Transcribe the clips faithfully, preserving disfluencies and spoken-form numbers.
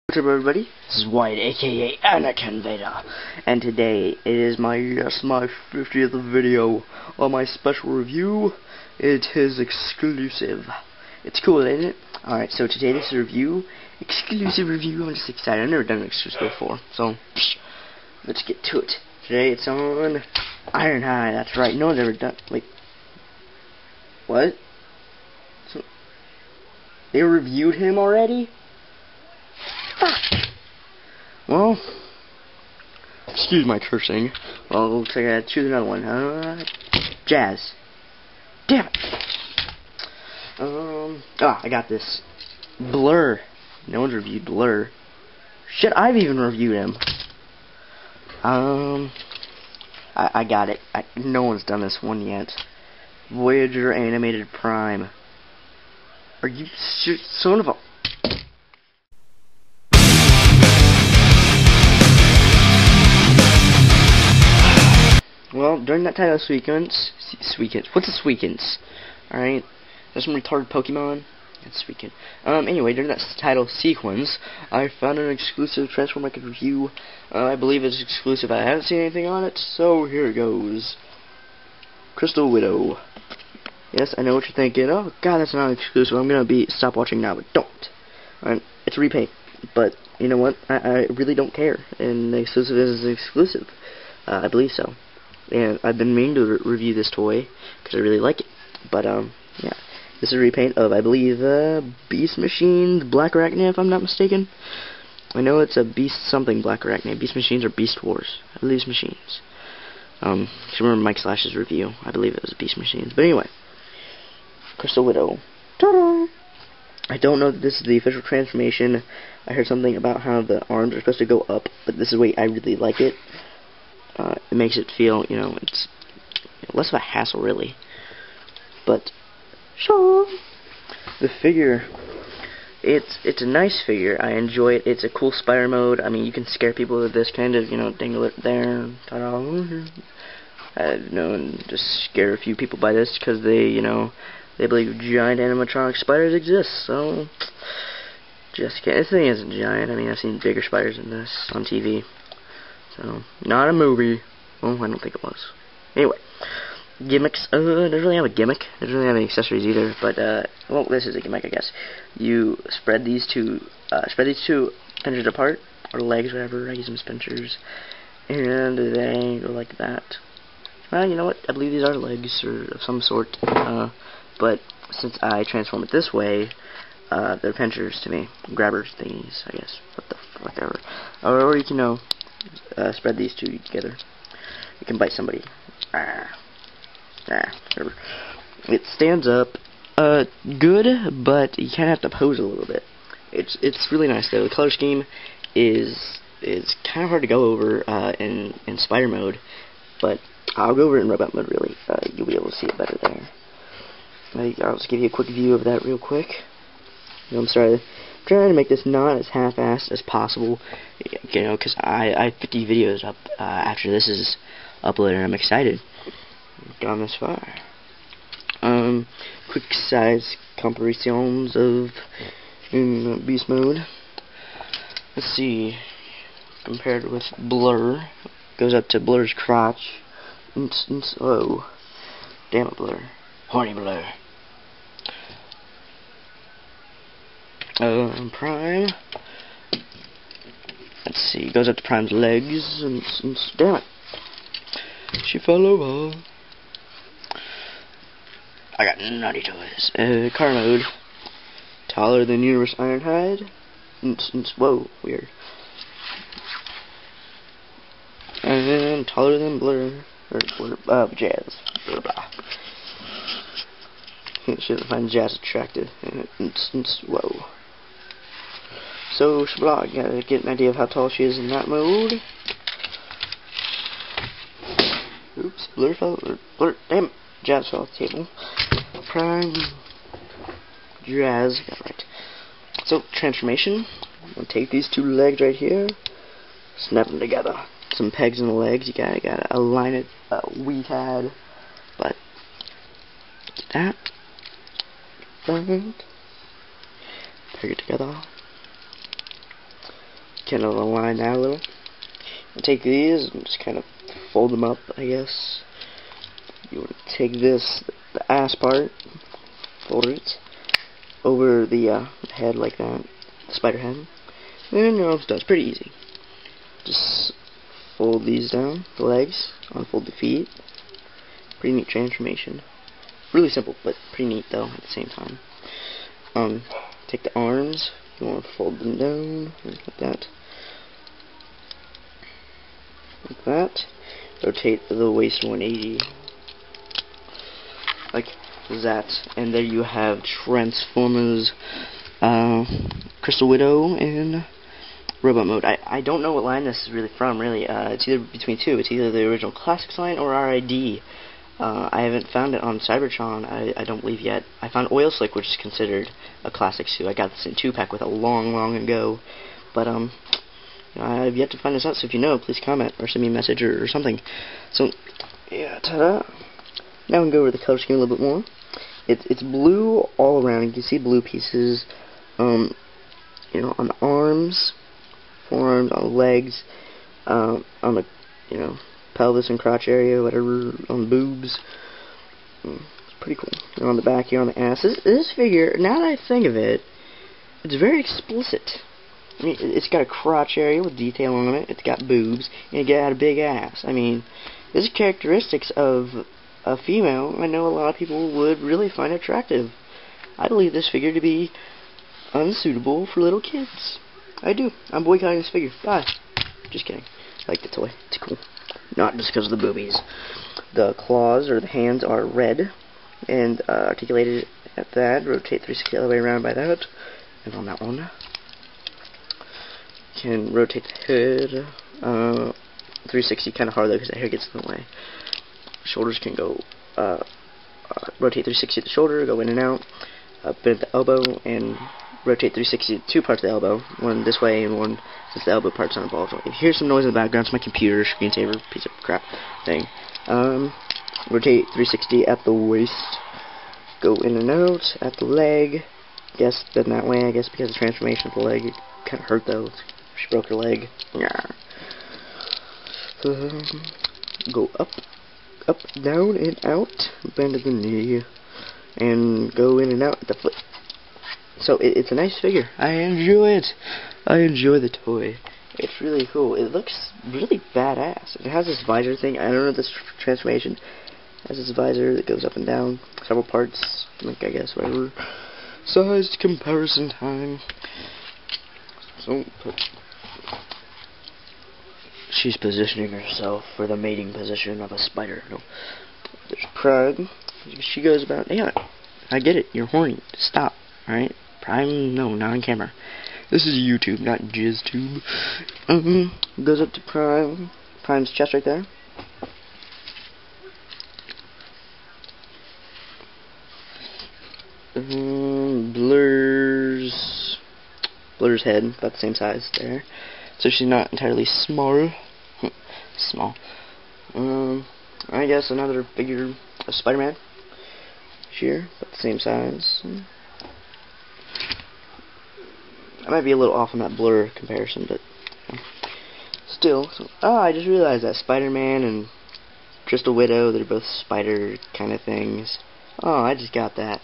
What's up, everybody? This is White, aka Anakin Vader, and today it is my yes my fiftieth video on my special review. It is exclusive. It's cool, isn't it? Alright, so today this is a review, exclusive review. I'm just excited. I've never done an exclusive before, so psh, let's get to it. Today it's on R I D. That's right. No one's ever done. Wait, what? So they reviewed him already? Fuck. Well, excuse my cursing. Well, looks like I gotta choose another one. Uh, Jazz. Damn it. Um. Ah, I got this. Blur. No one's reviewed Blur. Shit, I've even reviewed him. Um. I, I got it. I, no one's done this one yet. Voyager Animated Prime. Are you son of a... Well, during that title sequence, sequence, what's a sequence? Alright, there's some retarded Pokemon. It's Suicune. Um, anyway, during that title sequence, I found an exclusive Transformer I could review. Uh, I believe it's exclusive. I haven't seen anything on it, so here it goes. Crystal Widow. Yes, I know what you're thinking. Oh, God, that's not exclusive. I'm gonna be stop watching now, but don't. Alright, it's a repaint, but you know what? I, I really don't care. And the exclusive is exclusive. Uh, I believe so. And I've been meaning to re review this toy because I really like it. But um, yeah, this is a repaint of, I believe, uh, Beast Machines Black Arachne, if I'm not mistaken. I know it's a Beast something Black Arachne. Beast Machines or Beast Wars. I believe it's Machines. Um, I remember Mike Slash's review. I believe it was Beast Machines. But anyway, Crystal Widow. Ta-da! I don't know that this is the official transformation. I heard something about how the arms are supposed to go up, but this is the way I really like it. Uh, it makes it feel, you know, it's less of a hassle, really. But, sure. The figure, it's it's a nice figure. I enjoy it. It's a cool spider mode. I mean, you can scare people with this kind of, you know, dangle it there. Ta-da. I you know, and just scare a few people by this because they, you know, they believe giant animatronic spiders exist. So, just kidding. This thing isn't giant. I mean, I've seen bigger spiders than this on T V. So, not a movie. Well, I don't think it was. Anyway, gimmicks. Uh, it doesn't really have a gimmick. It doesn't really have any accessories either. But, uh, well, this is a gimmick, I guess. You spread these two, uh, spread these two pinchers apart, or legs, whatever. I use them as pinchers, and they go like that. Well, you know what? I believe these are legs or of some sort. Uh, but since I transform it this way, uh, they're pinchers to me, grabbers thingies, I guess. What the fuck ever. Or, or you can know. Uh, spread these two together. You can bite somebody. Ah, ah, whatever. It stands up. Uh, good, but you kind of have to pose a little bit. It's it's really nice though. The color scheme is is kind of hard to go over uh, in in spider mode, but I'll go over it in robot mode. Really, uh, you'll be able to see it better there. I'll just give you a quick view of that real quick. I'm sorry. I'm trying to make this not as half-assed as possible, you know, because I, I have fifty videos up uh, after this is uploaded, and I'm excited. I've gone this far. Um, quick size comparisons of in Beast mode. Let's see, compared with Blur, goes up to Blur's crotch. Instance, oh, damn it, Blur, horny Blur. Uh, Prime. Let's see. Goes up to Prime's legs, and, and damn it, she fell over. I got naughty toys. Uh, car mode. Taller than Universe Ironhide. Instance. Whoa, weird. And then taller than Blur, or Blur, uh, Jazz. Blah blah. She doesn't find Jazz attractive. Instance. Whoa. So, Shabla, you gotta get an idea of how tall she is in that mode. Oops, Blur fell, or Blur, damn it, Jazz fell off the table. Prime, Jazz, got right. So, transformation, I'm gonna take these two legs right here, snap them together. Some pegs in the legs, you gotta, gotta align it, uh, we had, but, that, and, peg it together. kind of align that a little. I'll take these and just kind of fold them up, I guess. You want to take this, the ass part, fold it over the uh, head like that, the spider head, and you're almost done. It's pretty easy. Just fold these down, the legs, unfold the feet. Pretty neat transformation. Really simple, but pretty neat though at the same time. Um, take the arms. You want to fold them down like that, like that. Rotate the waist one eighty, like that, and there you have Transformers, uh, Crystal Widow, and Robot Mode. I I don't know what line this is really from. Really, uh, it's either between two. It's either the original Classics line or R I D. Uh, I haven't found it on Cybertron, I, I don't believe yet. I found Oil Slick, which is considered a classic suit. I got this in two pack with a long, long ago. But, um, you know, I've yet to find this out, so if you know, please comment or send me a message or, or something. So, yeah, ta-da. Now we can go over the color scheme a little bit more. It's, it's blue all around. You can see blue pieces, um, you know, on the arms, forearms, on the legs, um, on the, you know, pelvis and crotch area, whatever, on the boobs. Mm, it's pretty cool. And on the back here, on the ass. This, this figure, now that I think of it, it's very explicit. I mean, it's got a crotch area with detail on it. It's got boobs, and it got a big ass. I mean, this is characteristics of a female I know a lot of people would really find attractive. I believe this figure to be unsuitable for little kids. I do. I'm boycotting this figure. Bye. Just kidding. I like the toy. It's cool. Not just because of the boobies. The claws or the hands are red and uh, articulated at that. Rotate three sixty all the way around by that. And on that one, can rotate the head. Uh, three sixty kind of hard though because the hair gets in the way. Shoulders can go uh, uh, rotate three sixty at the shoulder, go in and out. Uh, bend at the elbow and rotate three sixty two parts of the elbow, one this way and one since the elbow part's on a ball joint. If you hear some noise in the background, it's my computer screensaver piece of crap thing. Um, rotate three sixty at the waist, go in and out at the leg. Guess done that way, I guess because of the transformation of the leg. It kind of hurt though. She broke her leg. Yeah. Um, go up, up, down and out. Bend at the knee and go in and out at the foot. So it, it's a nice figure. I enjoy it. I enjoy the toy. It's really cool. It looks really badass. It has this visor thing. I don't know this tr transformation. It has this visor that goes up and down. Several parts. Like, I guess, whatever. Sized comparison time. So, she's positioning herself for the mating position of a spider. No. There's Pride. She goes about, yeah, I get it. You're horny. Stop. Alright? Prime, no, not on camera. This is YouTube, not JizzTube. Um, goes up to Prime. Prime's chest right there. Um, Blur's Blur's head, about the same size there. So she's not entirely small. Small. Um, I guess another figure of Spider-Man. Here, about the same size. I might be a little off on that Blur comparison, but you know, still. So, oh, I just realized that Spider-Man and Crystal Widow, they're both spider kind of things. Oh, I just got that.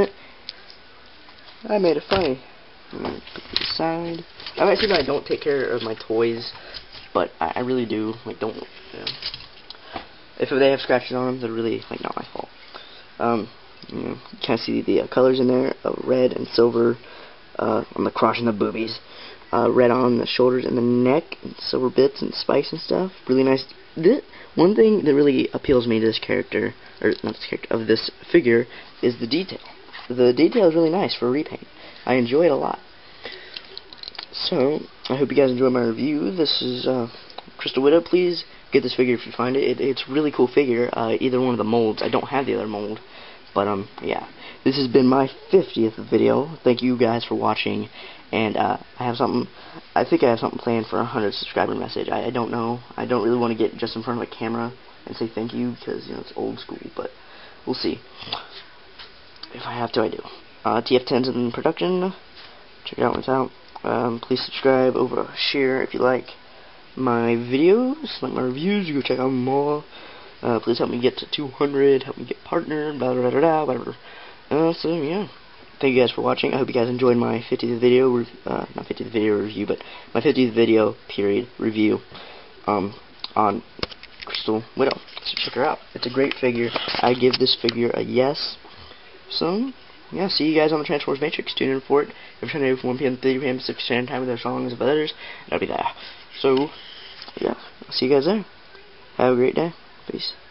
I made it funny. I'm gonna put it aside. I might say that I don't take care of my toys, but I, I really do. Like, don't. You know, if they have scratches on them, they're really like not my fault. Um, you know, you kind of see the uh, colors in there of red and silver. Uh, on the crotch and the boobies, uh, red on the shoulders and the neck, and silver bits and spikes and stuff. Really nice. This, one thing that really appeals me to this character, or not this character, of this figure, is the detail. The detail is really nice for a repaint. I enjoy it a lot. So, I hope you guys enjoyed my review. This is uh, Crystal Widow. Please get this figure if you find it. it it's a really cool figure. Uh, either one of the molds. I don't have the other mold. But, um, yeah. This has been my fiftieth video. Thank you guys for watching. And, uh, I have something, I think I have something planned for a hundred subscriber message. I, I don't know. I don't really want to get just in front of a camera and say thank you, because, you know, it's old school. But, we'll see. If I have to, I do. Uh, T F ten's in production. Check it out when it's out. Um, please subscribe, over, share if you like my videos, like my reviews. You go check out them all. Uh, please help me get to two hundred. Help me get partnered. Blah blah blah blah. Whatever. Uh, so yeah. Thank you guys for watching. I hope you guys enjoyed my fiftieth video, uh, not fiftieth video review, but my fiftieth video period review um, on Crystal Widow. So check her out. It's a great figure. I give this figure a yes. So yeah, see you guys on the Transformers Matrix. Tune in for it. Every Sunday from one P M to three P M Pacific Standard Time with their songs and others. I'll be there. So yeah, I'll see you guys there. Have a great day. Peace.